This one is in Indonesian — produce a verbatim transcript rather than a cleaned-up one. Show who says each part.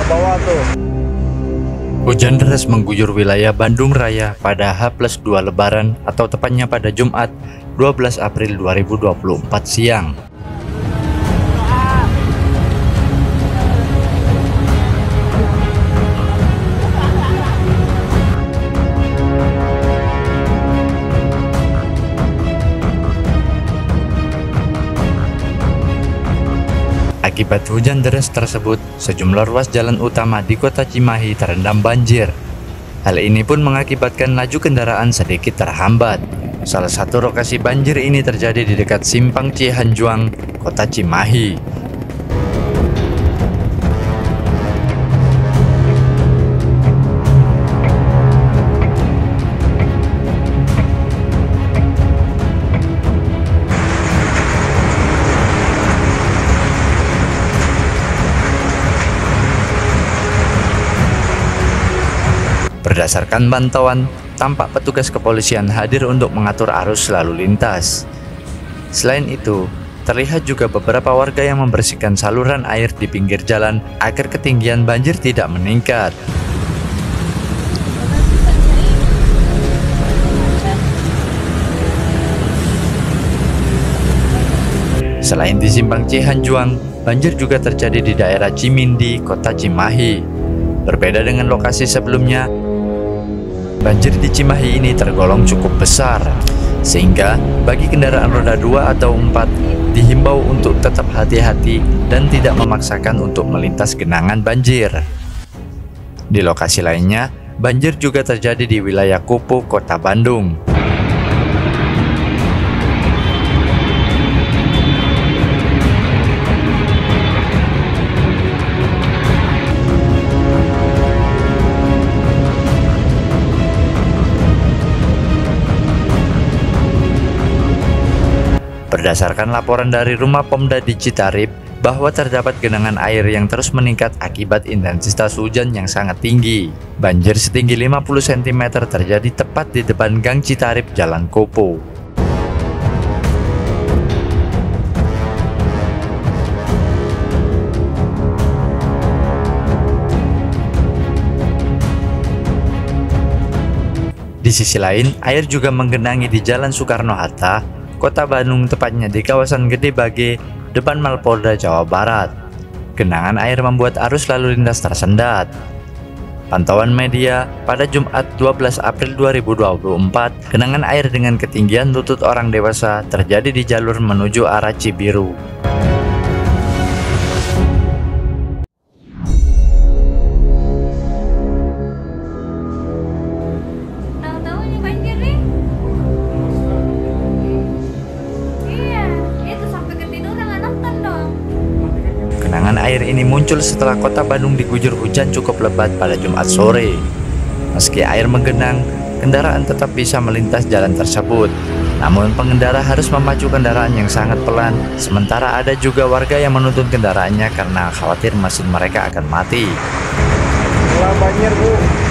Speaker 1: bawah tuh.
Speaker 2: Hujan deras mengguyur wilayah Bandung Raya pada H plus dua Lebaran atau tepatnya pada Jumat dua belas April dua ribu dua puluh empat siang. Akibat hujan deras tersebut, sejumlah ruas jalan utama di kota Cimahi terendam banjir. Hal ini pun mengakibatkan laju kendaraan sedikit terhambat. Salah satu lokasi banjir ini terjadi di dekat Simpang Cihanjuang, kota Cimahi. Berdasarkan pantauan, tampak petugas kepolisian hadir untuk mengatur arus lalu lintas. Selain itu, terlihat juga beberapa warga yang membersihkan saluran air di pinggir jalan agar ketinggian banjir tidak meningkat. Selain di Simpang Cihanjuang, banjir juga terjadi di daerah Cimindi, kota Cimahi. Berbeda dengan lokasi sebelumnya, banjir di Cimahi ini tergolong cukup besar, sehingga bagi kendaraan roda dua atau empat dihimbau untuk tetap hati-hati dan tidak memaksakan untuk melintas genangan banjir. Di lokasi lainnya, banjir juga terjadi di wilayah Kopo, Kota Bandung. Berdasarkan laporan dari Rumah Pomda di Citarip, bahwa terdapat genangan air yang terus meningkat akibat intensitas hujan yang sangat tinggi. Banjir setinggi lima puluh sentimeter terjadi tepat di depan Gang Citarip, Jalan Kopo. Di sisi lain, air juga menggenangi di Jalan Soekarno-Hatta, Kota Bandung, tepatnya di kawasan Gede Bage, depan Mapolda Jawa Barat. Genangan air membuat arus lalu lintas tersendat. Pantauan media pada Jumat dua belas April dua ribu dua puluh empat, genangan air dengan ketinggian lutut orang dewasa terjadi di jalur menuju arah Cibiru. Genangan air ini muncul setelah kota Bandung diguyur hujan cukup lebat pada Jumat sore. Meski air menggenang, kendaraan tetap bisa melintas jalan tersebut. Namun pengendara harus memacu kendaraan yang sangat pelan, sementara ada juga warga yang menuntun kendaraannya karena khawatir mesin mereka akan mati.
Speaker 1: Banjir, Bu.